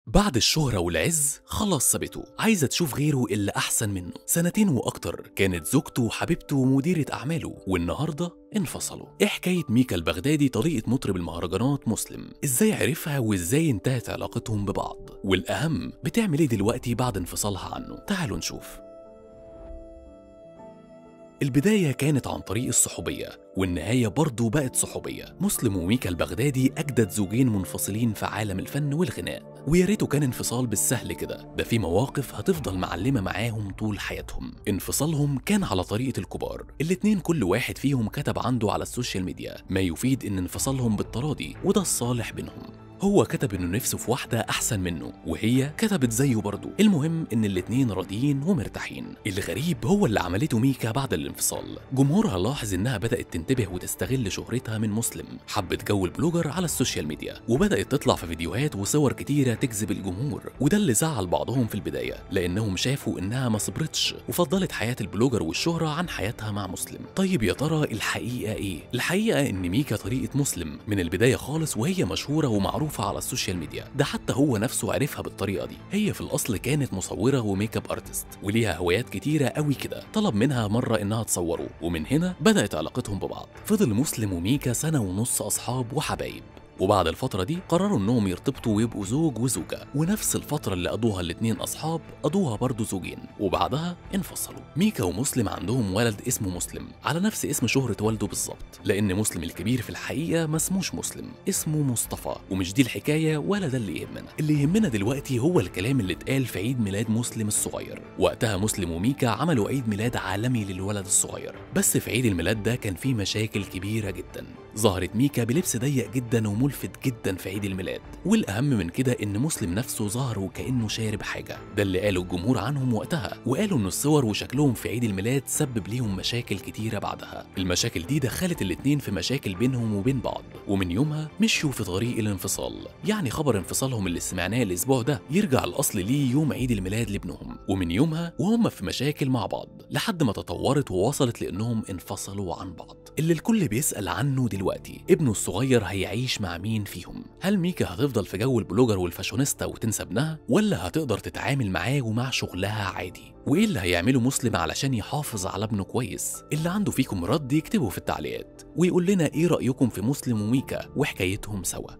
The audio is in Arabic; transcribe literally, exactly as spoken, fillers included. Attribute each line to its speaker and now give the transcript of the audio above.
Speaker 1: بعد الشهرة والعز خلاص سابته، عايزة تشوف غيره اللي أحسن منه. سنتين وأكتر كانت زوجته وحبيبته ومديرة أعماله، والنهاردة انفصلوا. إيه حكاية ميكا البغدادي طريقة مطرب المهرجانات مسلم؟ إزاي عرفها وإزاي انتهت علاقتهم ببعض؟ والأهم بتعمل إيه دلوقتي بعد انفصالها عنه؟ تعالوا نشوف. البداية كانت عن طريق الصحوبية، والنهاية برضه بقت صحوبية. مسلم وميكا البغدادي أجدد زوجين منفصلين في عالم الفن والغناء، ويا ريته كان انفصال بالسهل كده، ده في مواقف هتفضل معلمة معاهم طول حياتهم. انفصالهم كان على طريقة الكبار، الاتنين كل واحد فيهم كتب عنده على السوشيال ميديا ما يفيد إن انفصالهم بالتراضي وده الصالح بينهم. هو كتب انه نفسه في واحدة احسن منه، وهي كتبت زيه برضه. المهم ان الاتنين راضيين ومرتاحين. الغريب هو اللي عملته ميكا بعد الانفصال. جمهورها لاحظ انها بدأت تنتبه وتستغل شهرتها من مسلم، حبت جو البلوجر على السوشيال ميديا، وبدأت تطلع في فيديوهات وصور كتيرة تجذب الجمهور، وده اللي زعل بعضهم في البداية لانهم شافوا انها ما صبرتش وفضلت حياة البلوجر والشهرة عن حياتها مع مسلم. طيب يا ترى الحقيقة ايه؟ الحقيقة ان ميكا طريقة مسلم من البداية خالص وهي مشهورة ومعروفة على السوشيال ميديا، ده حتى هو نفسه عرفها بالطريقه دي. هي في الاصل كانت مصوره وميك اب ارتست، وليها هوايات كتيره قوي كده. طلب منها مره انها تصوره، ومن هنا بدات علاقتهم ببعض. فضل مسلم وميكا سنه ونص اصحاب وحبايب، وبعد الفترة دي قرروا انهم يرتبطوا ويبقوا زوج وزوجة، ونفس الفترة اللي قضوها الاتنين اصحاب قضوها برضه زوجين، وبعدها انفصلوا. ميكا ومسلم عندهم ولد اسمه مسلم على نفس اسم شهرة والده بالظبط، لان مسلم الكبير في الحقيقة ما اسموش مسلم، اسمه مصطفى. ومش دي الحكاية ولا ده اللي يهمنا. اللي يهمنا دلوقتي هو الكلام اللي اتقال في عيد ميلاد مسلم الصغير. وقتها مسلم وميكا عملوا عيد ميلاد عالمي للولد الصغير، بس في عيد الميلاد ده كان فيه مشاكل كبيرة جدا. ظهرت ميكا بلبس ضيق جدا وملفت جدا في عيد الميلاد، والاهم من كده ان مسلم نفسه ظهر وكانه شارب حاجه. ده اللي قاله الجمهور عنهم وقتها، وقالوا ان الصور وشكلهم في عيد الميلاد سبب ليهم مشاكل كتيره بعدها. المشاكل دي دخلت الاتنين في مشاكل بينهم وبين بعض، ومن يومها مشوا في طريق الانفصال. يعني خبر انفصالهم اللي سمعناه الاسبوع ده يرجع الاصل ليه يوم عيد الميلاد لابنهم، ومن يومها وهم في مشاكل مع بعض لحد ما تطورت ووصلت لانهم انفصلوا عن بعض. اللي الكل بيسأل عنه دلوقتي، ابنه الصغير هيعيش مع مين فيهم؟ هل ميكا هتفضل في جو البلوجر والفاشونيستا وتنسى ابنها، ولا هتقدر تتعامل معاه ومع شغلها عادي؟ وايه اللي هيعمله مسلم علشان يحافظ على ابنه كويس؟ اللي عنده فيكم رد يكتبه في التعليقات، ويقول لنا ايه رأيكم في مسلم وميكا وحكايتهم سوا.